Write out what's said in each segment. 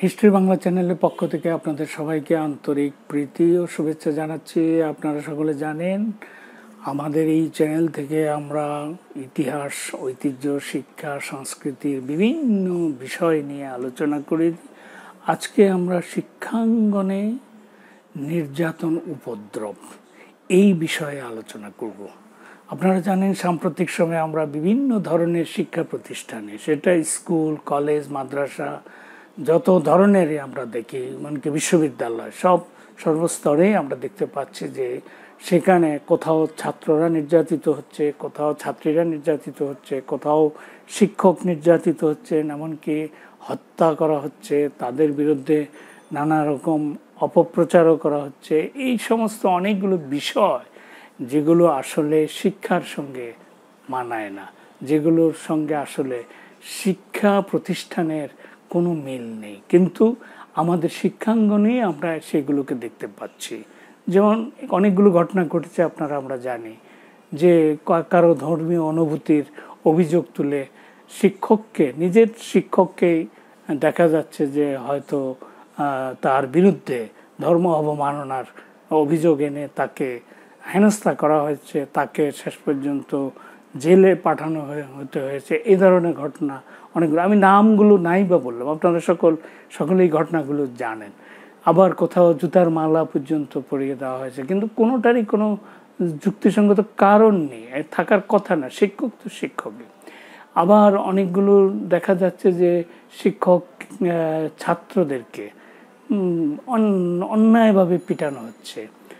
History Bangla চ্যানেলের পক্ষ থেকে আপনাদের সবাইকে আন্তরিক প্রীতি ও শুভেচ্ছা জানাচ্ছি। আপনারা সকলে জানেন আমাদের এই চ্যানেল থেকে আমরা ইতিহাস, ঐতিহ্য, শিক্ষা, সংস্কৃতির বিভিন্ন বিষয় নিয়ে আলোচনা করি। আজকে আমরা শিক্ষাঙ্গনে নির্যাতন, উপদ্রব এই বিষয়ে আলোচনা করব। আপনারা জানেন সাম্প্রতিক সময়ে আমরা বিভিন্ন ধরনের শিক্ষা প্রতিষ্ঠানে, সেটা স্কুল, কলেজ, মাদ্রাসা, যত ধরনেরই আমরা দেখি, এমনকি বিশ্ববিদ্যালয়, সর্বস্তরে আমরা দেখতে পাচ্ছি যে সেখানে কোথাও ছাত্ররা নির্যাতিত হচ্ছে, কোথাও ছাত্রীরা নির্যাতিত হচ্ছে, কোথাও শিক্ষক নির্যাতিত হচ্ছেন, এমনকি হত্যা করা হচ্ছে, তাদের বিরুদ্ধে নানা রকম অপপ্রচারও করা হচ্ছে। এই সমস্ত অনেকগুলো বিষয় যেগুলো আসলে শিক্ষার সঙ্গে মানায় না, যেগুলোর সঙ্গে আসলে শিক্ষা প্রতিষ্ঠানের কোনো মিল নেই, কিন্তু আমাদের শিক্ষাঙ্গনেই আমরা সেগুলোকে দেখতে পাচ্ছি। যেমন অনেকগুলো ঘটনা ঘটেছে, আমরা জানি যে কারো ধর্মীয় অনুভূতির অভিযোগ তুলে নিজের শিক্ষককেই দেখা যাচ্ছে যে হয়তো তার বিরুদ্ধে ধর্ম অবমাননার অভিযোগ এনে তাকে হেনস্থা করা হয়েছে, তাকে শেষ পর্যন্ত জেলে পাঠানো হতে হয়েছে। এই ধরনের ঘটনা অনেকগুলো, আমি নামগুলো নাই বা বললাম, আপনারা সকলেই ঘটনাগুলো জানেন। আবার কোথাও জুতার মালা পর্যন্ত পরিয়ে দেওয়া হয়েছে, কিন্তু কোনোটারই কোনো যুক্তিসঙ্গত কারণ নেই, থাকার কথা না, শিক্ষক তো শিক্ষকই। আবার অনেকগুলো দেখা যাচ্ছে যে শিক্ষক ছাত্রদেরকে অন্যায়ভাবে পিটানো হচ্ছে,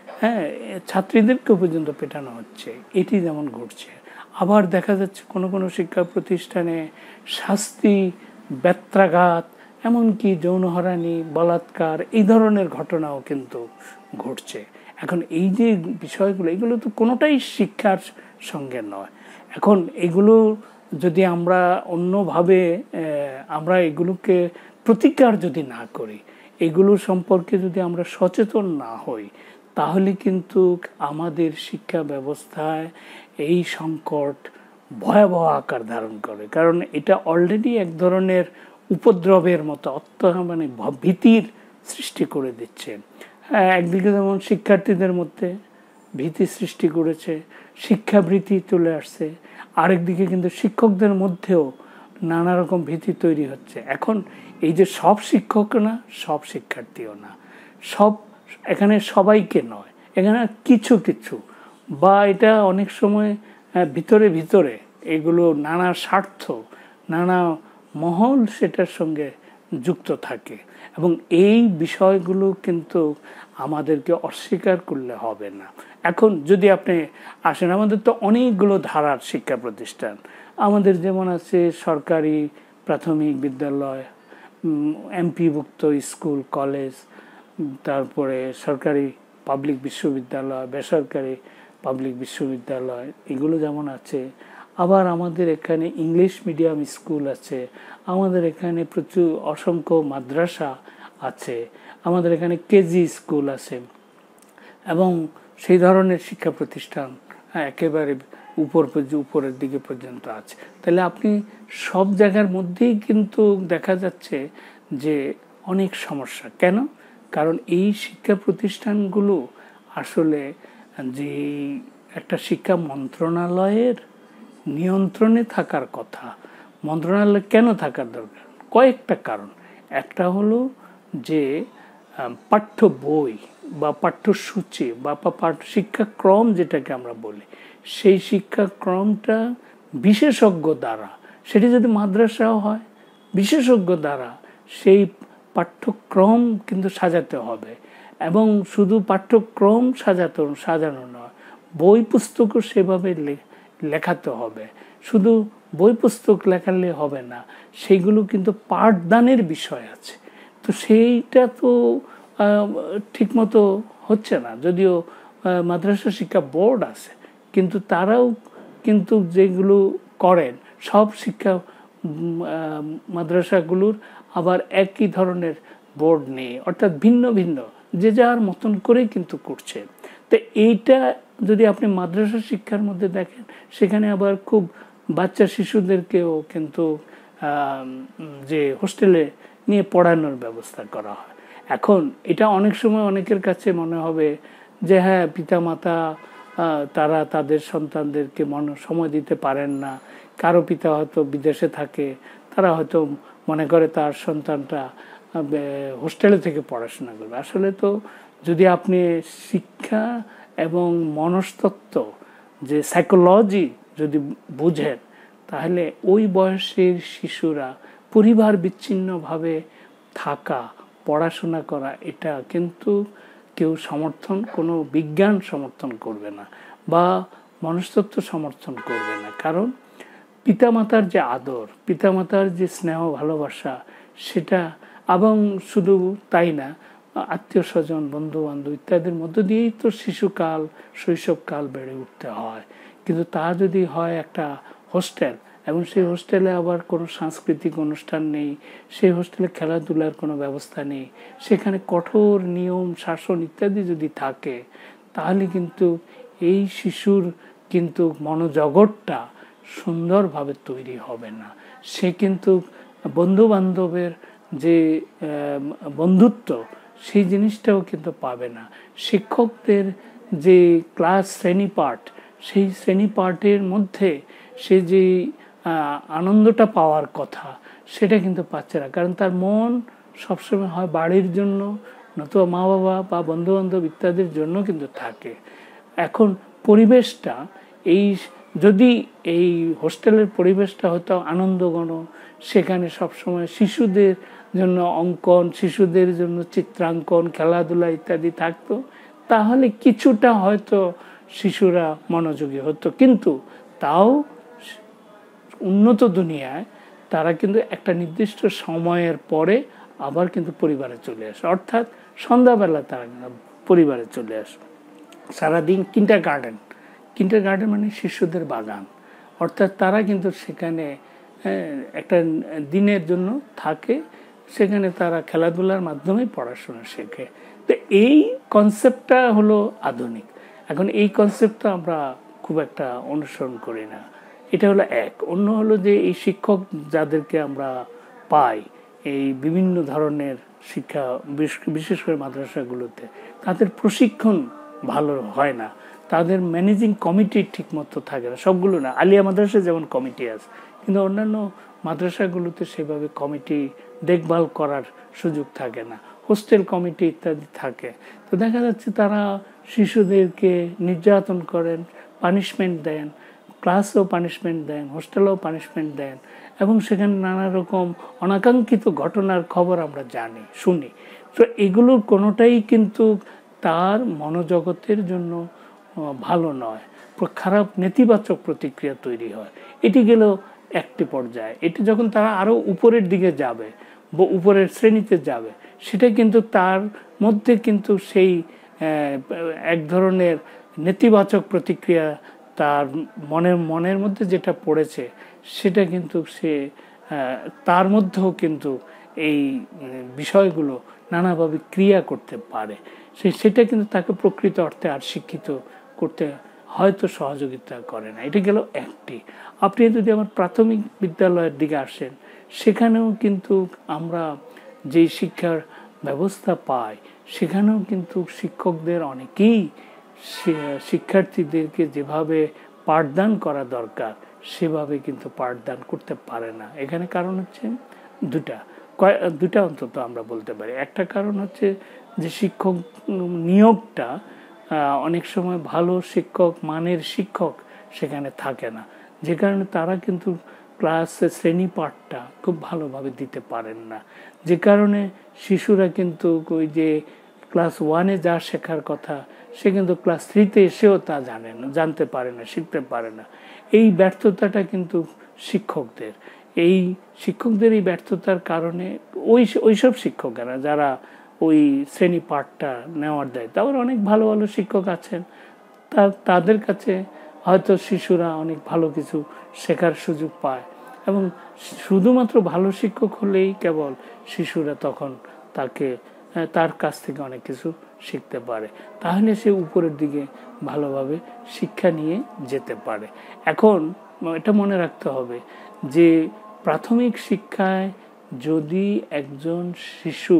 ছাত্রীদেরকেও পর্যন্ত পেটানো হচ্ছে, এটি যেমন ঘটছে। আবার দেখা যাচ্ছে কোনো কোনো শিক্ষা প্রতিষ্ঠানে শাস্তি, ব্যত্রাঘাত, এমনকি যৌনহরানি, বলাৎকার, এই ধরনের ঘটনাও কিন্তু ঘটছে। এখন এই যে বিষয়গুলো, এগুলো তো কোনোটাই শিক্ষার সঙ্গে নয়। এখন এগুলো যদি আমরা অন্যভাবে আমরা এগুলোকে প্রতিকার যদি না করি, এগুলো সম্পর্কে যদি আমরা সচেতন না হই, তাহলে কিন্তু আমাদের শিক্ষা ব্যবস্থায় এই সংকট ভয়াবহ আকার ধারণ করে। কারণ এটা অলরেডি এক ধরনের উপদ্রবের মতো, মানে ভীতির সৃষ্টি করে দিচ্ছে। একদিকে যেমন শিক্ষার্থীদের মধ্যে ভীতি সৃষ্টি করেছে, শিক্ষাবৃত্তি চলে আসছে, আরেকদিকে কিন্তু শিক্ষকদের মধ্যেও নানা রকম ভীতি তৈরি হচ্ছে। এখন এই যে সব শিক্ষক না, সব শিক্ষার্থীও না, এখানে সবাইকে নয়, এখানে কিছু কিছু, বা এটা অনেক সময় ভিতরে ভিতরে এগুলো নানা স্বার্থ, নানা মহল সেটার সঙ্গে যুক্ত থাকে, এবং এই বিষয়গুলো কিন্তু আমাদেরকে অস্বীকার করলে হবে না। এখন যদি আপনি আসেন, আমাদের তো অনেকগুলো ধারার শিক্ষা প্রতিষ্ঠান আমাদের, যেমন আছে সরকারি প্রাথমিক বিদ্যালয়, এমপিভুক্ত স্কুল, কলেজ, তারপরে সরকারি পাবলিক বিশ্ববিদ্যালয়, বেসরকারি পাবলিক বিশ্ববিদ্যালয়, এগুলো যেমন আছে। আবার আমাদের এখানে ইংলিশ মিডিয়াম স্কুল আছে, আমাদের এখানে প্রচুর অসংখ্য মাদ্রাসা আছে, আমাদের এখানে কেজি স্কুল আছে, এবং সেই ধরনের শিক্ষা প্রতিষ্ঠান একেবারে উপরের দিকে পর্যন্ত আছে। তাহলে আপনি সব জায়গার মধ্যেই কিন্তু দেখা যাচ্ছে যে অনেক সমস্যা। কেন? কারণ এই শিক্ষা প্রতিষ্ঠানগুলো আসলে যে একটা শিক্ষা মন্ত্রণালয়ের নিয়ন্ত্রণে থাকার কথা। মন্ত্রণালয় কেন থাকার দরকার? কয়েকটা কারণ। একটা হলো যে পাঠ্য বই বা পাঠ্যসূচি বা শিক্ষাক্রম যেটাকে আমরা বলি, সেই শিক্ষাক্রমটা বিশেষজ্ঞ দ্বারা, সেটি যদি মাদ্রাসাও হয়, বিশেষজ্ঞ দ্বারা সেই পাঠ্যক্রম কিন্তু সাজাতে হবে। এবং শুধু পাঠ্যক্রম সাজানো নয়, বই পুস্তকও সেভাবে লেখাতে হবে। শুধু বই পুস্তক লেখালে হবে না, সেইগুলো কিন্তু পাঠদানের বিষয় আছে। তো সেইটা তো ঠিকমতো হচ্ছে না। যদিও মাদ্রাসা শিক্ষা বোর্ড আছে, কিন্তু তারাও কিন্তু যেগুলো করেন, সব শিক্ষা মাদ্রাসাগুলোর আবার একই ধরনের বোর্ড নেই, অর্থাৎ ভিন্ন ভিন্ন, যে যার মতন করেই কিন্তু করছে। তো এইটা যদি আপনি মাদ্রাসা শিক্ষার মধ্যে দেখেন, সেখানে আবার খুব বাচ্চা শিশুদেরকেও কিন্তু যে হোস্টেলে নিয়ে পড়ানোর ব্যবস্থা করা হয়। এখন এটা অনেক সময় অনেকের কাছে মনে হবে যে হ্যাঁ, পিতামাতা তারা তাদের সন্তানদেরকে সময় দিতে পারেন না। কারো পিতা হয়তো বিদেশে থাকে, তারা হয়তো মনে করে তার সন্তানটা হোস্টেলে থেকে পড়াশোনা করবে। আসলে তো যদি আপনি শিক্ষা এবং মনস্তত্ত্ব, যে সাইকোলজি যদি বুঝেন, তাহলে ওই বয়সের শিশুরা পরিবার বিচ্ছিন্নভাবে থাকা, পড়াশোনা করা, এটা কিন্তু কেউ সমর্থন, কোনো বিজ্ঞান সমর্থন করবে না বা মনস্তত্ত্ব সমর্থন করবে না। কারণ পিতামাতার যে আদর, পিতামাতার যে স্নেহ ভালোবাসা, সেটা, এবং শুধু তাই না, আত্মীয় স্বজন, বন্ধু বান্ধব ইত্যাদির মধ্য দিয়েই তো শিশুকাল, শৈশবকাল বেড়ে উঠতে হয়। কিন্তু তা যদি হয় একটা হোস্টেল, এবং সেই হোস্টেলে আবার কোনো সাংস্কৃতিক অনুষ্ঠান নেই, সেই হোস্টেলে খেলাধুলার কোনো ব্যবস্থা নেই, সেখানে কঠোর নিয়ম শাসন ইত্যাদি যদি থাকে, তাহলে কিন্তু এই শিশুর কিন্তু মনোজগৎটা সুন্দরভাবে তৈরি হবে না। সে কিন্তু বন্ধু বান্ধবের যে বন্ধুত্ব, সেই জিনিসটাও কিন্তু পাবে না। শিক্ষকদের যে ক্লাস শ্রেণীপাঠ, সেই শ্রেণীপাঠের মধ্যে সে যে আনন্দটা পাওয়ার কথা, সেটা কিন্তু পাচ্ছে না। কারণ তার মন সবসময় হয় বাড়ির জন্য, নতুবা মা বাবা বা বন্ধু বান্ধব ইত্যাদির জন্য কিন্তু থাকে। এখন পরিবেশটা, যদি এই হোস্টেলের পরিবেশটা হয়তো আনন্দঘন, সেখানে সবসময় শিশুদের জন্য অঙ্কন, শিশুদের জন্য চিত্রাঙ্কন, খেলাধুলা ইত্যাদি থাকতো, তাহলে কিছুটা হয়তো শিশুরা মনোযোগী হতো। কিন্তু তাও উন্নত দুনিয়ায় তারা কিন্তু একটা নির্দিষ্ট সময়ের পরে আবার কিন্তু পরিবারে চলে আসে, অর্থাৎ সন্ধ্যাবেলা তারা পরিবারে চলে আসে। সারাদিন কিন্ডার গার্ডেন মানে শিশুদের বাগান, অর্থাৎ তারা কিন্তু সেখানে একটা দিনের জন্য থাকে, সেখানে তারা খেলাধুলার মাধ্যমে পড়াশোনা শেখে। তো এই কনসেপ্টটা হলো আধুনিক। এখন এই কনসেপ্টটা আমরা খুব একটা অনুসরণ করি না। এটা হলো এক। অন্য হলো যে এই শিক্ষক যাদেরকে আমরা পাই এই বিভিন্ন ধরনের শিক্ষা, বিশেষ করে মাদ্রাসাগুলোতে, তাদের প্রশিক্ষণ ভালো হয় না, তাদের ম্যানেজিং কমিটি ঠিক মতো থাকে না। সবগুলো না, আলিয়া মাদ্রাসায় যেমন কমিটি আছে, কিন্তু অন্যান্য মাদ্রাসাগুলোতে সেভাবে কমিটি দেখভাল করার সুযোগ থাকে না। হোস্টেল কমিটি ইত্যাদি থাকে। তো দেখা যাচ্ছে তারা শিশুদেরকে নির্যাতন করেন, পানিশমেন্ট দেন, ক্লাসেও পানিশমেন্ট দেন, হোস্টেলেও পানিশমেন্ট দেন, এবং সেখানে নানা রকম অনাকাঙ্ক্ষিত ঘটনার খবর আমরা শুনি। তো এগুলোর কোনোটাই কিন্তু তার মনোজগতের জন্য ভালো নয়, খারাপ নেতিবাচক প্রতিক্রিয়া তৈরি হয়। এটি গেল একটি পর্যায়ে। এটি যখন তারা আরো উপরের দিকে যাবে, উপরের শ্রেণীতে যাবে, সেটা কিন্তু তার মধ্যে কিন্তু সেই এক ধরনের নেতিবাচক প্রতিক্রিয়া, তার মনের মধ্যে যেটা পড়েছে, সেটা কিন্তু সে তার মধ্যেও কিন্তু এই বিষয়গুলো নানাভাবে ক্রিয়া করতে পারে। সেটা কিন্তু তাকে প্রকৃত অর্থে আর শিক্ষিত করতে হয়তো সহযোগিতা করে না। এটা গেল একটি। আপনি যদি আমার প্রাথমিক বিদ্যালয়ের দিকে আসেন, সেখানেও কিন্তু আমরা যে শিক্ষার ব্যবস্থা পাই, সেখানেও কিন্তু শিক্ষকদের অনেকেই শিক্ষার্থীদেরকে যেভাবে পাঠদান করা দরকার সেভাবে কিন্তু পাঠদান করতে পারে না। এখানে কারণ হচ্ছে দুটা অন্তত আমরা বলতে পারি। একটা কারণ হচ্ছে যে শিক্ষক নিয়োগটা অনেক সময় ভালো শিক্ষক, মানের শিক্ষক সেখানে থাকে না, যে কারণে তারা কিন্তু ক্লাসে শ্রেণী পাঠটা খুব ভালোভাবে দিতে পারেন না, যে কারণে শিশুরা কিন্তু ওই যে ক্লাস 1-এ যা শেখার কথা, সে কিন্তু ক্লাস 3-তে এসেও তা জানতে পারে না, শিখতে পারে না। এই ব্যর্থতাটা কিন্তু শিক্ষকদের, এই ব্যর্থতার কারণে ওইসব শিক্ষকেরা যারা ওই শ্রেণী পাঠটা নেওয়ার দেয়, তারপর অনেক ভালো ভালো শিক্ষক আছেন, তাদের কাছে হয়তো শিশুরা অনেক ভালো কিছু শেখার সুযোগ পায়, এবং শুধুমাত্র ভালো শিক্ষক হলেই কেবল শিশুরা তখন তার কাছ থেকে অনেক কিছু শিখতে পারে, তাহলে সে উপরের দিকে ভালোভাবে শিক্ষা নিয়ে যেতে পারে। এখন এটা মনে রাখতে হবে যে প্রাথমিক শিক্ষায় যদি একজন শিশু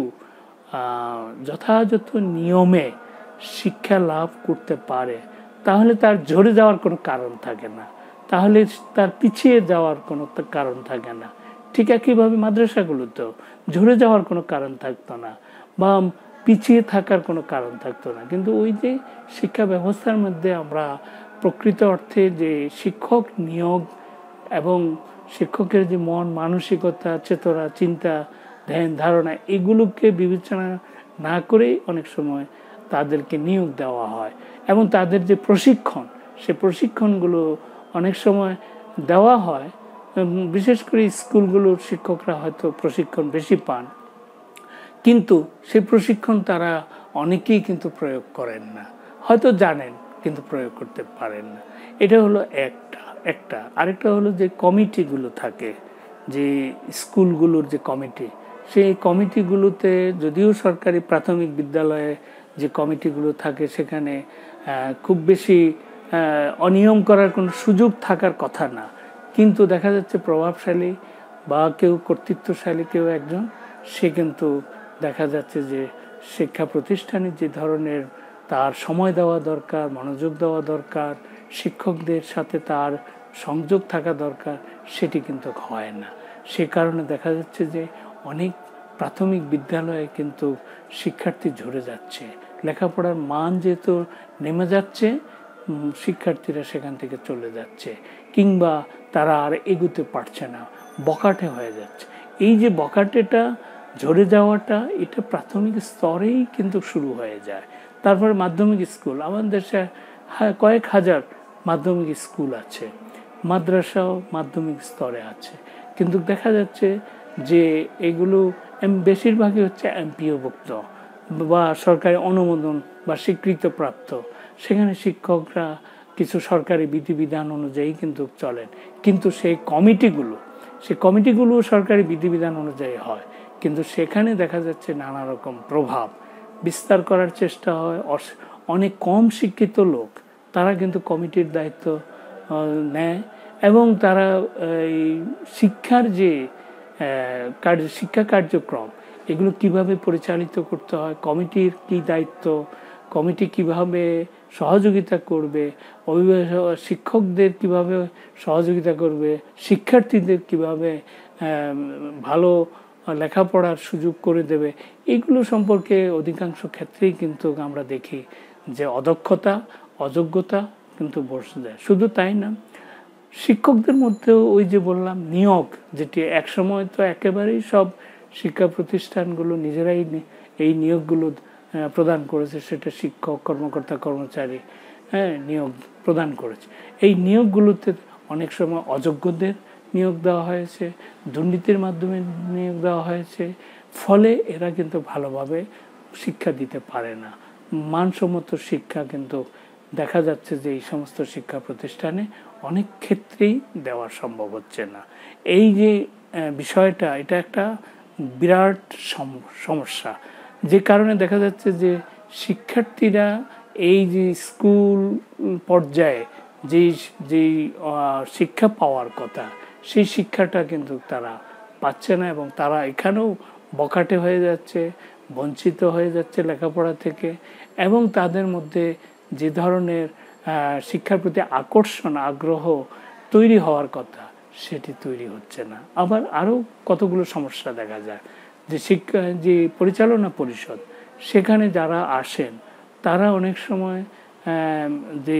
যথাযথ নিয়মে শিক্ষা লাভ করতে পারে, তাহলে তার ঝরে যাওয়ার কোনো কারণ থাকে না, তাহলে তার পিছিয়ে যাওয়ার কোনো কারণ থাকে না। ঠিক একইভাবে মাদ্রাসাগুলোতেও ঝরে যাওয়ার কোনো কারণ থাকতো না, বা পিছিয়ে থাকার কোনো কারণ থাকতো না। কিন্তু ওই যে শিক্ষা ব্যবস্থার মধ্যে আমরা প্রকৃত অর্থে যে শিক্ষক নিয়োগ এবং শিক্ষকের যে মন মানসিকতা, চেতনা, চিন্তা, ধ্যান, ধারণা, এগুলোকে বিবেচনা না করেই অনেক সময় তাদেরকে নিয়োগ দেওয়া হয়। এবং তাদের যে প্রশিক্ষণ, সে প্রশিক্ষণগুলো অনেক সময় দেওয়া হয়, বিশেষ করে স্কুলগুলোর শিক্ষকরা হয়তো প্রশিক্ষণ বেশি পান, কিন্তু সেই প্রশিক্ষণ তারা অনেকেই কিন্তু প্রয়োগ করেন না, হয়তো জানেন কিন্তু প্রয়োগ করতে পারেন না। এটা হলো একটা। আরেকটা হলো যে কমিটিগুলো থাকে, যে স্কুলগুলোর যে কমিটি, সেই কমিটিগুলোতে যদিও সরকারি প্রাথমিক বিদ্যালয়ে যে কমিটিগুলো থাকে সেখানে খুব বেশি অনিয়ম করার কোনো সুযোগ থাকার কথা না, কিন্তু দেখা যাচ্ছে প্রভাবশালী বা কেউ কর্তৃত্বশালী কেউ একজন, সে কিন্তু দেখা যাচ্ছে যে শিক্ষা প্রতিষ্ঠানে যে ধরনের তার সময় দেওয়া দরকার, মনোযোগ দেওয়া দরকার, শিক্ষকদের সাথে তার সংযোগ থাকা দরকার, সেটি কিন্তু হয় না। সে কারণে দেখা যাচ্ছে যে অনেক প্রাথমিক বিদ্যালয়ে কিন্তু শিক্ষার্থী ঝরে যাচ্ছে, লেখাপড়ার মান যেহেতু নেমে যাচ্ছে, শিক্ষার্থীরা সেখান থেকে চলে যাচ্ছে, কিংবা তারা আর এগুতে পারছে না, বকাটে হয়ে যাচ্ছে। এই যে বকাটেটা, ঝরে যাওয়াটা, এটা প্রাথমিক স্তরেই কিন্তু শুরু হয়ে যায়। তারপরে মাধ্যমিক স্কুল, আমাদের দেশে কয়েক হাজার মাধ্যমিক স্কুল আছে, মাদ্রাসাও মাধ্যমিক স্তরে আছে, কিন্তু দেখা যাচ্ছে যে এগুলো বেশিরভাগই হচ্ছে এমপিওভুক্ত বা সরকারি অনুমোদন বা স্বীকৃতপ্রাপ্ত। সেখানে শিক্ষকরা কিছু সরকারি বিধিবিধান অনুযায়ী কিন্তু চলেন, কিন্তু সেই কমিটিগুলো সরকারি বিধিবিধান অনুযায়ী হয়, কিন্তু সেখানে দেখা যাচ্ছে নানা রকম প্রভাব বিস্তার করার চেষ্টা হয়। অনেক কম শিক্ষিত লোক তারা কিন্তু কমিটির দায়িত্ব নেয়, এবং তারা এই শিক্ষার যে শিক্ষা কার্যক্রম, এগুলো কিভাবে পরিচালিত করতে হয়, কমিটির কি দায়িত্ব, কমিটি কিভাবে সহযোগিতা করবে, অভিভাবক শিক্ষকদের কিভাবে সহযোগিতা করবে, শিক্ষার্থীদের কিভাবে ভালো লেখাপড়ার সুযোগ করে দেবে, এগুলো সম্পর্কে অধিকাংশ ক্ষেত্রেই কিন্তু আমরা দেখি যে অদক্ষতা, অযোগ্যতা কিন্তু বসে যায়। শুধু তাই না, শিক্ষকদের মধ্যেও ওই যে বললাম নিয়োগ, যেটি একসময় তো একেবারেই সব শিক্ষা প্রতিষ্ঠানগুলো নিজেরাই এই নিয়োগগুলো প্রদান করেছে, সেটা শিক্ষক, কর্মকর্তা, কর্মচারী নিয়োগ প্রদান করেছে। এই নিয়োগগুলোতে অনেক সময় অযোগ্যদের নিয়োগ দেওয়া হয়েছে, দুর্নীতির মাধ্যমে নিয়োগ দেওয়া হয়েছে, ফলে এরা কিন্তু ভালোভাবে শিক্ষা দিতে পারে না। মানসম্মত শিক্ষা কিন্তু দেখা যাচ্ছে যে এই সমস্ত শিক্ষা প্রতিষ্ঠানে অনেক ক্ষেত্রেই দেওয়া সম্ভব হচ্ছে না। এই যে বিষয়টা, এটা একটা বিরাট সমস্যা, যে কারণে দেখা যাচ্ছে যে শিক্ষার্থীরা এই যে স্কুল পর্যায়ে যেই শিক্ষা পাওয়ার কথা, সেই শিক্ষাটা কিন্তু তারা পাচ্ছে না, এবং তারা এখানেও বখাটে হয়ে যাচ্ছে, বঞ্চিত হয়ে যাচ্ছে লেখাপড়া থেকে, এবং তাদের মধ্যে যে ধরনের শিক্ষার প্রতি আকর্ষণ, আগ্রহ তৈরি হওয়ার কথা, সেটি তৈরি হচ্ছে না। আবার আরও কতগুলো সমস্যা দেখা যায়, যে শিক্ষা যে পরিচালনা পরিষদ, সেখানে যারা আসেন তারা অনেক সময় যে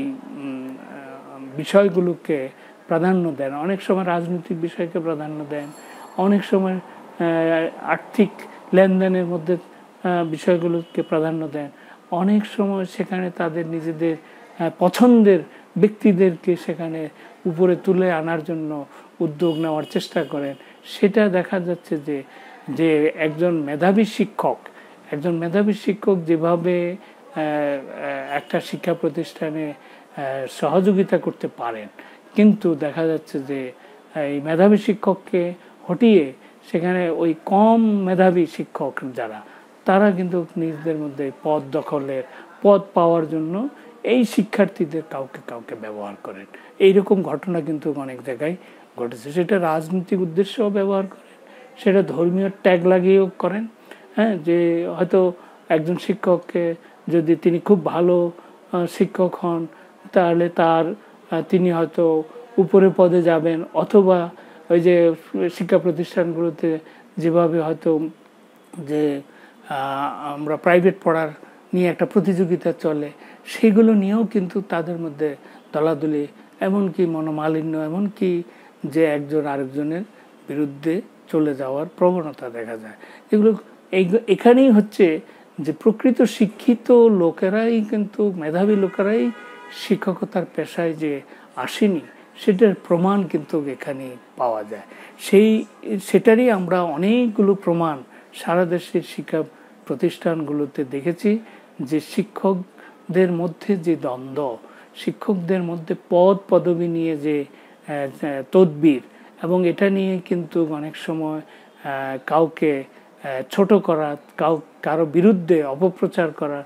বিষয়গুলোকে প্রাধান্য দেন, অনেক সময় রাজনৈতিক বিষয়কে প্রাধান্য দেন, অনেক সময় আর্থিক লেনদেনের মধ্যে বিষয়গুলোকে প্রাধান্য দেন, অনেক সময় সেখানে তাদের নিজেদের পছন্দের ব্যক্তিদেরকে সেখানে উপরে তুলে আনার জন্য উদ্যোগ নেওয়ার চেষ্টা করেন। সেটা দেখা যাচ্ছে যে একজন মেধাবী শিক্ষক যেভাবে একটা শিক্ষা প্রতিষ্ঠানে সহযোগিতা করতে পারেন, কিন্তু দেখা যাচ্ছে যে এই মেধাবী শিক্ষককে হটিয়ে সেখানে ওই কম মেধাবী শিক্ষক যারা, তারা কিন্তু নিজেদের মধ্যে পদ পাওয়ার জন্য এই শিক্ষার্থীদের কাউকে ব্যবহার করেন। এইরকম ঘটনা কিন্তু অনেক জায়গায় ঘটেছে। সেটা রাজনৈতিক উদ্দেশ্যেও ব্যবহার করেন, সেটা ধর্মীয় ট্যাগ লাগিয়েও করেন। হ্যাঁ, যে হয়তো একজন শিক্ষককে যদি তিনি খুব ভালো শিক্ষক হন, তাহলে তিনি হয়তো উপরে পদে যাবেন, অথবা ওই যে শিক্ষা প্রতিষ্ঠানগুলোতে যেভাবে হয়তো যে আমরা প্রাইভেট পড়ার নিয়ে একটা প্রতিযোগিতা চলে, সেগুলো নিয়েও কিন্তু তাদের মধ্যে দলাদলি, এমনকি মনোমালিন্য, এমনকি যে একজন আরেকজনের বিরুদ্ধে চলে যাওয়ার প্রবণতা দেখা যায়। এগুলো এখানেই হচ্ছে যে প্রকৃত শিক্ষিত লোকেরাই কিন্তু, মেধাবী লোকেরাই শিক্ষকতার পেশায় যে আসেনি, সেটার প্রমাণ কিন্তু এখানে পাওয়া যায়। সেটারই আমরা অনেকগুলো প্রমাণ সারা দেশের শিক্ষা প্রতিষ্ঠানগুলোতে দেখেছি, যে শিক্ষকদের মধ্যে যে দ্বন্দ্ব, শিক্ষকদের মধ্যে পদ পদবি নিয়ে যে তদবির, এবং এটা নিয়ে কিন্তু অনেক সময় কাউকে ছোট করা, কারো বিরুদ্ধে অপপ্রচার করা,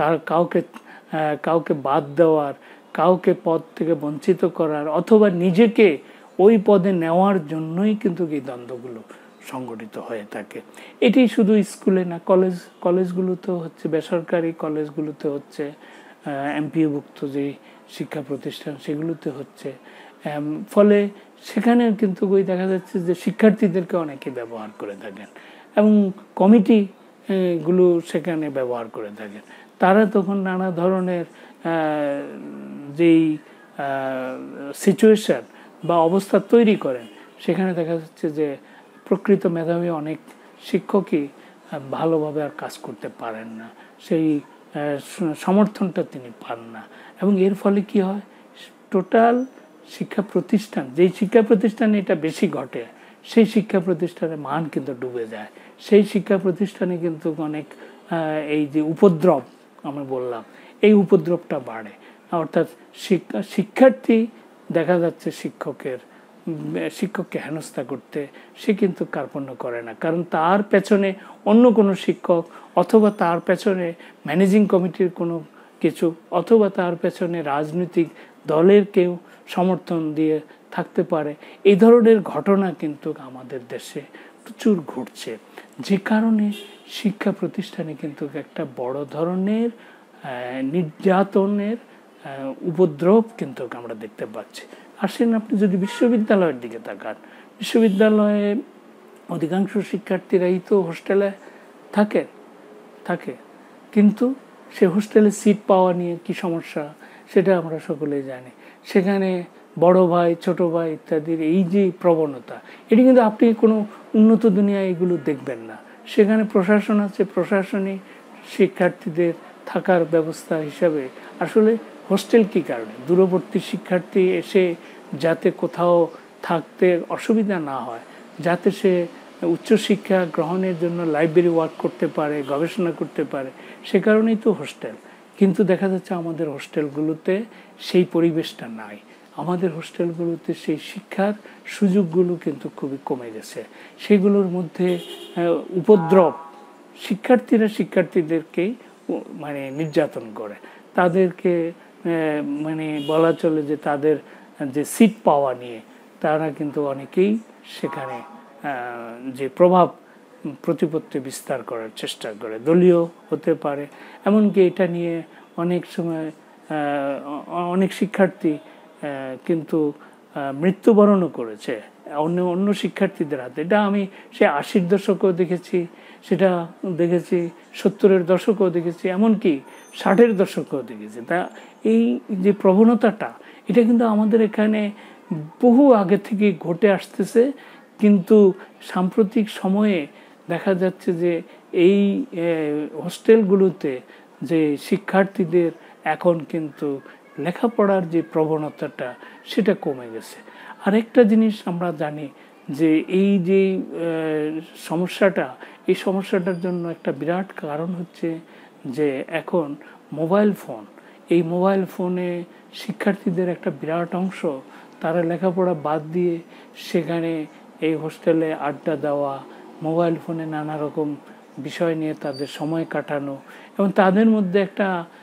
কাউকে বাদ দেওয়ার, কাউকে পদ থেকে বঞ্চিত করার, অথবা নিজেকে ওই পদে নেওয়ার জন্যই কিন্তু এই দ্বন্দ্বগুলো সংগঠিত হয়ে থাকে। এটি শুধু স্কুলে না, কলেজগুলোতেও হচ্ছে, বেসরকারি কলেজগুলোতে হচ্ছে, এমপিওভুক্ত যে শিক্ষা প্রতিষ্ঠান সেগুলোতে হচ্ছে। ফলে সেখানে কিন্তু ওই দেখা যাচ্ছে যে শিক্ষার্থীদেরকে অনেকে ব্যবহার করে থাকেন, এবং কমিটি গুলো সেখানে ব্যবহার করে থাকেন। তারা তখন নানা ধরনের যেই সিচুয়েশন বা অবস্থা তৈরি করেন, সেখানে দেখা যাচ্ছে যে প্রকৃত মেধাবী অনেক শিক্ষকই ভালোভাবে আর কাজ করতে পারেন না, সেই সমর্থনটা তিনি পান না। এবং এর ফলে কি হয়, টোটাল শিক্ষা প্রতিষ্ঠান, যেই শিক্ষা প্রতিষ্ঠানে এটা বেশি ঘটে, সেই শিক্ষা প্রতিষ্ঠানের মান কিন্তু ডুবে যায়। সেই শিক্ষা প্রতিষ্ঠানে কিন্তু অনেক এই যে উপদ্রব আমি বললাম, এই উপদ্রবটা বাড়ে। অর্থাৎ শিক্ষার্থী দেখা যাচ্ছে শিক্ষককে হেনস্থা করতে, সে কিন্তু কার্পণ্য করে না, কারণ তার পেছনে অন্য কোনো শিক্ষক, অথবা তার পেছনে ম্যানেজিং কমিটির কোনো কিছু, অথবা তার পেছনে রাজনৈতিক দলের কেউ সমর্থন দিয়ে থাকতে পারে। এই ধরনের ঘটনা কিন্তু আমাদের দেশে প্রচুর ঘটছে, যে কারণে শিক্ষা প্রতিষ্ঠানে কিন্তু একটা বড় ধরনের নির্যাতনের উপদ্রব কিন্তু আমরা দেখতে পাচ্ছি। আসেন, আপনি যদি বিশ্ববিদ্যালয়ের দিকে তাকান, বিশ্ববিদ্যালয়ে অধিকাংশ শিক্ষার্থীরাই তো হোস্টেলে থাকে, কিন্তু সে হোস্টেলে সিট পাওয়া নিয়ে কি সমস্যা সেটা আমরা সকলেই জানি। সেখানে বড় ভাই, ছোট ভাই ইত্যাদির এই যে প্রবণতা, এটি কিন্তু আপনি কোনো উন্নত দুনিয়ায় এগুলো দেখবেন না। সেখানে প্রশাসন আছে, প্রশাসনে শিক্ষার্থীদের থাকার ব্যবস্থা হিসাবে আসলে হোস্টেল কি কারণে, দূরবর্তী শিক্ষার্থী এসে যাতে কোথাও থাকতে অসুবিধা না হয়, যাতে সে উচ্চশিক্ষা গ্রহণের জন্য লাইব্রেরি ওয়ার্ক করতে পারে, গবেষণা করতে পারে, সে কারণেই তো হোস্টেল। কিন্তু দেখা যাচ্ছে আমাদের হোস্টেলগুলোতে সেই পরিবেশটা নাই। আমাদের হোস্টেলগুলোতে সেই শিক্ষার সুযোগগুলো কিন্তু খুবই কমে গেছে। সেগুলোর মধ্যে উপদ্রব, শিক্ষার্থীদেরকেই মানে নির্যাতন করে, তাদেরকে মানে বলা চলে যে তাদের যে সিট পাওয়া নিয়ে তারা কিন্তু অনেকেই সেখানে যে প্রভাব প্রতিপত্তি বিস্তার করার চেষ্টা করে, দলীয় হতে পারে। এমনকি এটা নিয়ে অনেক সময় অনেক শিক্ষার্থী কিন্তু মৃত্যুবরণও করেছে অন্য শিক্ষার্থীদের হাতে। এটা আমি সে 80-র দশকেও দেখেছি, সেটা দেখেছি 70-এর দশকেও দেখেছি, এমনকি 60-এর দশকেও দেখেছি। তা এই যে প্রবণতাটা, এটা কিন্তু আমাদের এখানে বহু আগে থেকে ঘটে আসতেছে, কিন্তু সাম্প্রতিক সময়ে দেখা যাচ্ছে যে এই হোস্টেলগুলোতে যে শিক্ষার্থীদের এখন কিন্তু লেখাপড়ার যে প্রবণতাটা সেটা কমে গেছে। আরেকটা জিনিস আমরা জানি যে এই যে সমস্যাটা, এই সমস্যাটার জন্য একটা বিরাট কারণ হচ্ছে যে এখন মোবাইল ফোন, এই মোবাইল ফোনে শিক্ষার্থীদের একটা বিরাট অংশ তারা লেখাপড়া বাদ দিয়ে সেখানে এই হোস্টেলে আড্ডা দেওয়া, মোবাইল ফোনে নানা রকম বিষয় নিয়ে তাদের সময় কাটানো, এবং তাদের মধ্যে একটা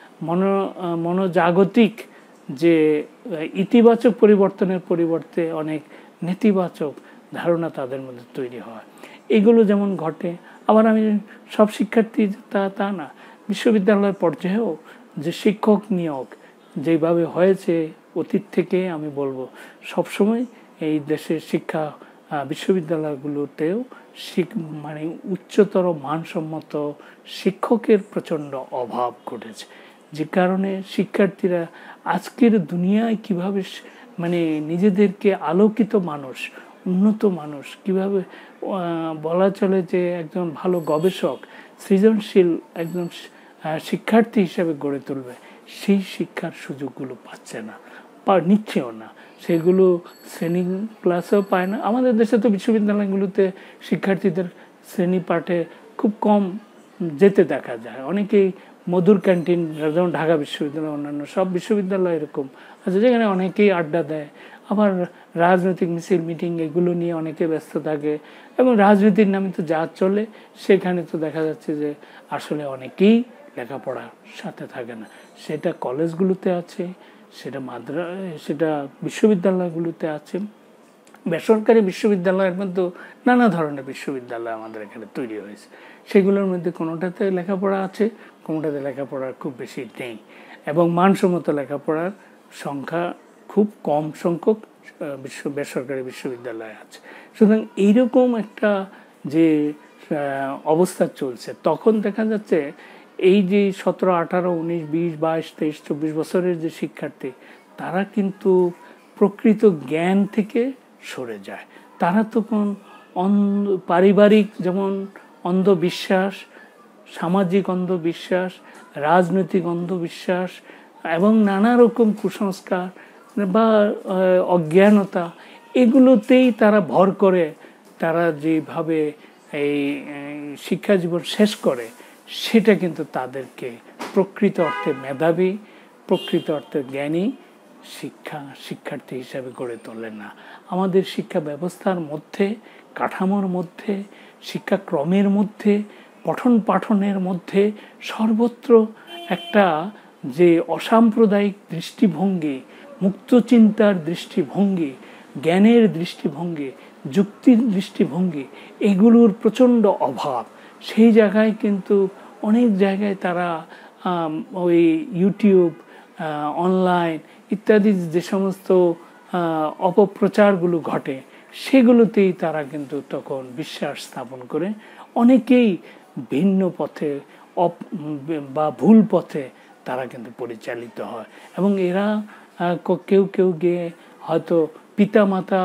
মনোজাগতিক যে ইতিবাচক পরিবর্তনের পরিবর্তে অনেক নেতিবাচক ধারণা তাদের মধ্যে তৈরি হয়। এগুলো যেমন ঘটে। আবার আমি সব শিক্ষার্থী তা না, বিশ্ববিদ্যালয় পর্যায়েও যে শিক্ষক নিয়োগ যেভাবে হয়েছে অতীত থেকে, আমি বলবো সবসময় এই দেশের শিক্ষা বিশ্ববিদ্যালয়গুলোতেও মানে উচ্চতর মানসম্মত শিক্ষকের প্রচণ্ড অভাব ঘটেছে, যে কারণে শিক্ষার্থীরা আজকের দুনিয়ায় কিভাবে মানে নিজেদেরকে আলোকিত মানুষ, উন্নত মানুষ কিভাবে বলা চলে যে একজন ভালো গবেষক, সৃজনশীল একজন শিক্ষার্থী হিসেবে গড়ে তুলবে, সেই শিক্ষার সুযোগগুলো পাচ্ছে না, নিচ্ছেও না। সেগুলো শ্রেণী ক্লাসেও পায় না। আমাদের দেশে তো বিশ্ববিদ্যালয়গুলোতে শিক্ষার্থীদের শ্রেণী পাঠে খুব কম যেতে দেখা যায়। অনেকেই মধুর ক্যান্টিন, যেমন ঢাকা বিশ্ববিদ্যালয়, অন্যান্য সব বিশ্ববিদ্যালয় এরকম আছে, যেখানে অনেকেই আড্ডা দেয়। আবার রাজনৈতিক মিছিল মিটিং এগুলো নিয়ে অনেকে ব্যস্ত থাকে, এবং রাজনীতির নামে তো যা চলে, সেখানে তো দেখা যাচ্ছে যে আসলে অনেকেই লেখাপড়ার সাথে থাকে না। সেটা কলেজগুলোতে আছে, সেটা বিশ্ববিদ্যালয়গুলোতে আছে। বেসরকারি বিশ্ববিদ্যালয়ের মধ্যে নানা ধরনের বিশ্ববিদ্যালয় আমাদের এখানে তৈরি হয়েছে। সেগুলোর মধ্যে কোনোটাতে লেখাপড়া আছে, কোনোটাতে লেখাপড়ার খুব বেশি নেই, এবং মানসম্মত লেখাপড়ার সংখ্যা খুব কম সংখ্যক বেসরকারি বিশ্ববিদ্যালয় আছে। সুতরাং এইরকম একটা যে অবস্থা চলছে, তখন দেখা যাচ্ছে এই যে 17, 18, 19, 20, 22, 23, 24 বছরের যে শিক্ষার্থী, তারা কিন্তু প্রকৃত জ্ঞান থেকে সরে যায়। তারা তখন পারিবারিক যেমন অন্ধবিশ্বাস, সামাজিক অন্ধবিশ্বাস, রাজনৈতিক অন্ধবিশ্বাস এবং নানা রকম কুসংস্কার বা অজ্ঞানতা, এগুলোতেই তারা ভর করে তারা যেভাবে এই শিক্ষা জীবন শেষ করে, সেটা কিন্তু তাদেরকে প্রকৃত অর্থে মেধাবী, প্রকৃত অর্থে জ্ঞানী শিক্ষার্থী হিসাবে গড়ে তোলে না। আমাদের শিক্ষা ব্যবস্থার মধ্যে, কাঠামোর মধ্যে, শিক্ষাক্রমের মধ্যে, পঠন পাঠনের মধ্যে সর্বত্র একটা যে অসাম্প্রদায়িক দৃষ্টিভঙ্গি, মুক্ত চিন্তার দৃষ্টিভঙ্গি, জ্ঞানের দৃষ্টিভঙ্গি, যুক্তির দৃষ্টিভঙ্গি, এগুলোর প্রচণ্ড অভাব। সেই জায়গায় কিন্তু অনেক জায়গায় তারা ওই ইউটিউব, অনলাইন ইত্যাদি যে সমস্ত অপপ্রচারগুলো ঘটে, সেগুলোতেই তারা কিন্তু তখন বিশ্বাস স্থাপন করে অনেকেই ভিন্ন পথে বা ভুল পথে তারা কিন্তু পরিচালিত হয়। এবং এরা কেউ কেউ গিয়ে হয়তো পিতামাতা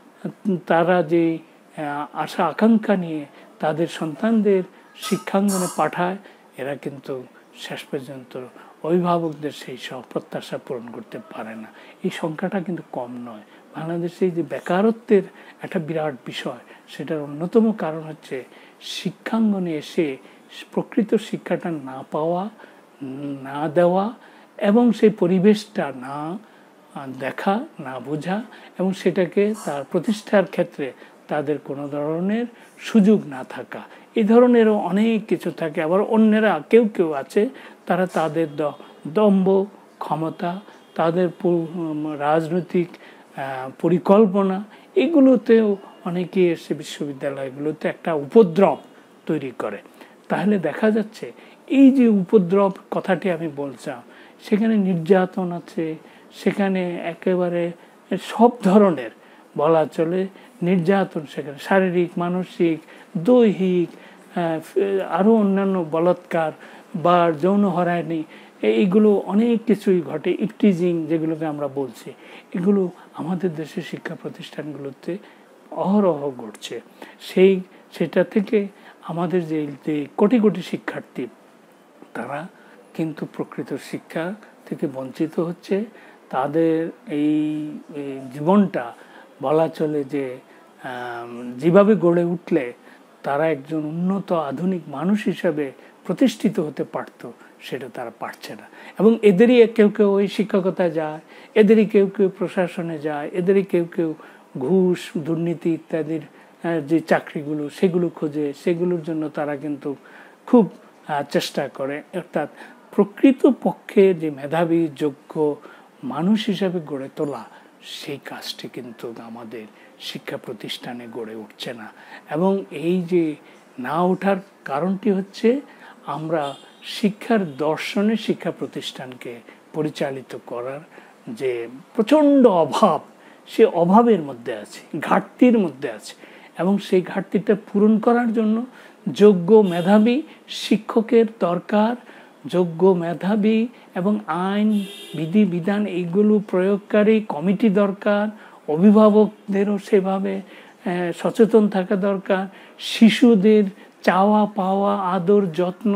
তারা যে আশা আকাঙ্ক্ষা নিয়ে তাদের সন্তানদের শিক্ষাঙ্গনে পাঠায়, এরা কিন্তু শেষ পর্যন্ত অভিভাবকদের সেই সব প্রত্যাশা পূরণ করতে পারে না। এই সংখ্যাটা কিন্তু কম নয়। বাংলাদেশে যে বেকারত্বের একটা বিরাট বিষয়, সেটার অন্যতম কারণ হচ্ছে শিক্ষাঙ্গনে এসে প্রকৃত শিক্ষাটা না পাওয়া, না দেওয়া, এবং সেই পরিবেশটা না দেখা, না বোঝা, এবং সেটাকে তার প্রতিষ্ঠার ক্ষেত্রে তাদের কোনো ধরনের সুযোগ না থাকা। এই ধরনেরও অনেক কিছু থাকে। আবার অন্যেরা কেউ কেউ আছে, তারা তাদের দম্ভ, ক্ষমতা, তাদের রাজনৈতিক পরিকল্পনা, এগুলোতেও অনেকে এসে বিশ্ববিদ্যালয়গুলোতে একটা উপদ্রব তৈরি করে। তাহলে দেখা যাচ্ছে এই যে উপদ্রব কথাটি আমি বলছিলাম, সেখানে নির্যাতন আছে, সেখানে একেবারে সব ধরনের বলা চলে নির্যাতন, সেখানে শারীরিক, মানসিক, দৈহিক, আরও অন্যান্য বলাৎকার বা যৌন হয়রানি, এইগুলো অনেক কিছুই ঘটে। ইফটিজিং যেগুলোকে আমরা বলছি, এগুলো আমাদের দেশের শিক্ষা প্রতিষ্ঠানগুলোতে অহরহ ঘটছে। সেটা থেকে আমাদের যে কোটি কোটি শিক্ষার্থী, তারা কিন্তু প্রকৃত শিক্ষা থেকে বঞ্চিত হচ্ছে। তাদের এই জীবনটা বলা চলে যে যেভাবে গড়ে উঠলে তারা একজন উন্নত আধুনিক মানুষ হিসাবে প্রতিষ্ঠিত হতে পারত, সেটা তারা পারছে না। এবং এদেরই কেউ কেউ ওই শিক্ষকতায় যায়, এদেরই কেউ কেউ প্রশাসনে যায়, এদেরই কেউ কেউ ঘুষ, দুর্নীতি ইত্যাদির যে চাকরিগুলো, সেগুলো খোঁজে, সেগুলোর জন্য তারা কিন্তু খুব চেষ্টা করে। অর্থাৎ প্রকৃত পক্ষে যে মেধাবী, যোগ্য মানুষ হিসাবে গড়ে তোলা, সেই কাজটি কিন্তু আমাদের শিক্ষা প্রতিষ্ঠানে গড়ে উঠছে না। এবং এই যে না ওঠার কারণটি হচ্ছে আমরা শিক্ষার দর্শনে শিক্ষা প্রতিষ্ঠানকে পরিচালিত করার যে প্রচণ্ড অভাব, সে অভাবের মধ্যে আছে, ঘাটতির মধ্যে আছে। এবং সেই ঘাটতিটা পূরণ করার জন্য যোগ্য মেধাবী শিক্ষকের দরকার, যোগ্য মেধাবী এবং আইন বিধিবিধান এইগুলো প্রয়োগকারী কমিটি দরকার, অভিভাবকদেরও সেভাবে সচেতন থাকা দরকার, শিশুদের চাওয়া পাওয়া আদর যত্ন,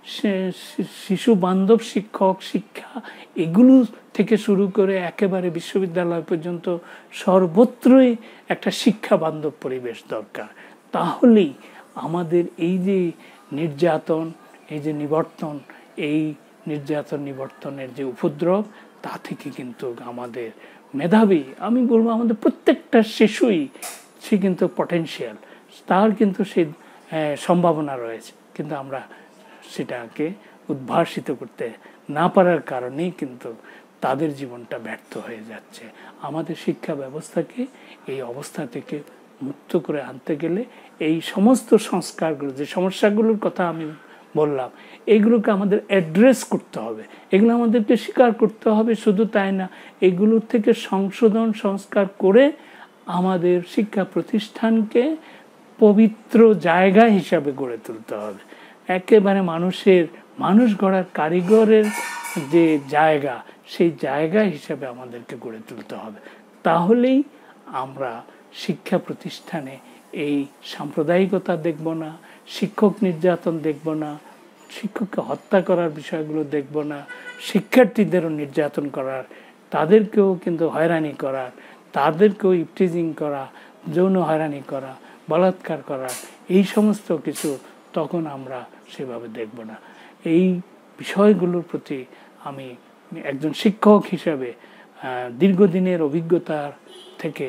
শিশু বান্ধব শিক্ষক শিক্ষা এগুলো থেকে শুরু করে একেবারে বিশ্ববিদ্যালয় পর্যন্ত সর্বত্রই একটা শিক্ষা বান্ধব পরিবেশ দরকার। তাহলেই আমাদের এই যে নির্যাতন, এই যে নিবর্তন, এই নির্যাতন নিবর্তনের যে উপদ্রব, তা থেকে কিন্তু আমাদের মেধাবী, আমি বলবো আমাদের প্রত্যেকটা শিশুই সে কিন্তু পটেনশিয়াল, তার কিন্তু সে সম্ভাবনা রয়েছে, কিন্তু আমরা সেটাকে উদ্ভাসিত করতে না পারার কারণেই কিন্তু তাদের জীবনটা ব্যর্থ হয়ে যাচ্ছে। আমাদের শিক্ষা ব্যবস্থাকে এই অবস্থা থেকে মুক্ত করে আনতে গেলে এই সমস্ত সংস্কারগুলো, যে সমস্যাগুলোর কথা আমি বললাম, এইগুলোকে আমাদের অ্যাড্রেস করতে হবে, এগুলো আমাদেরকে স্বীকার করতে হবে। শুধু তাই না, এগুলোর থেকে সংশোধন সংস্কার করে আমাদের শিক্ষা প্রতিষ্ঠানকে পবিত্র জায়গা হিসাবে গড়ে তুলতে হবে। একেবারে মানুষ গড়ার কারিগরের যে জায়গা, সেই জায়গা হিসাবে আমাদেরকে গড়ে তুলতে হবে। তাহলেই আমরা শিক্ষা প্রতিষ্ঠানে এই সাম্প্রদায়িকতা দেখব না, শিক্ষক নির্যাতন দেখব না, শিক্ষককে হত্যা করার বিষয়গুলো দেখব না, শিক্ষার্থীদেরও নির্যাতন করার, তাদেরকেও কিন্তু হয়রানি করার, তাদেরকেও ইপটিজিং করা, যৌন হয়রানি করা, বলাৎকার করা, এই সমস্ত কিছু তখন আমরা সেভাবে দেখব না। এই বিষয়গুলোর প্রতি আমি একজন শিক্ষক হিসাবে দীর্ঘদিনের অভিজ্ঞতার থেকে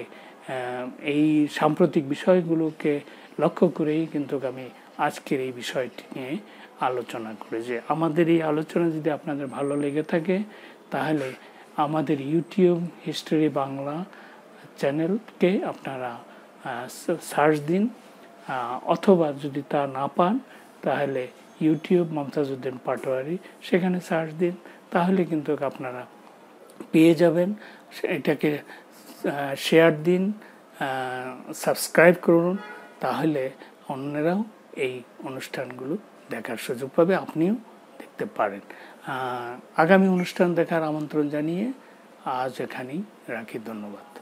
এই সাম্প্রতিক বিষয়গুলোকে লক্ষ্য করেই কিন্তু আমি আজকের এই বিষয়টি নিয়ে আলোচনা করি। যে আমাদের এই আলোচনা যদি আপনাদের ভালো লেগে থাকে, তাহলে আমাদের ইউটিউব হিস্টরি বাংলা চ্যানেলকে আপনারা সার্চ দিন, অথবা যদি তা না পান তাহলে ইউটিউব মমতাজউদ্দিন পাটোয়ারি, সেখানে সার্চ দিন, তাহলে কিন্তু আপনারা পেয়ে যাবেন। এটাকে শেয়ার দিন, সাবস্ক্রাইব করুন, তাহলে অন্যরাও এই অনুষ্ঠানগুলো দেখার সুযোগ পাবে, আপনিও দেখতে পারেন। আগামী অনুষ্ঠান দেখার আমন্ত্রণ জানিয়ে আজ এখানেই রাখি। ধন্যবাদ।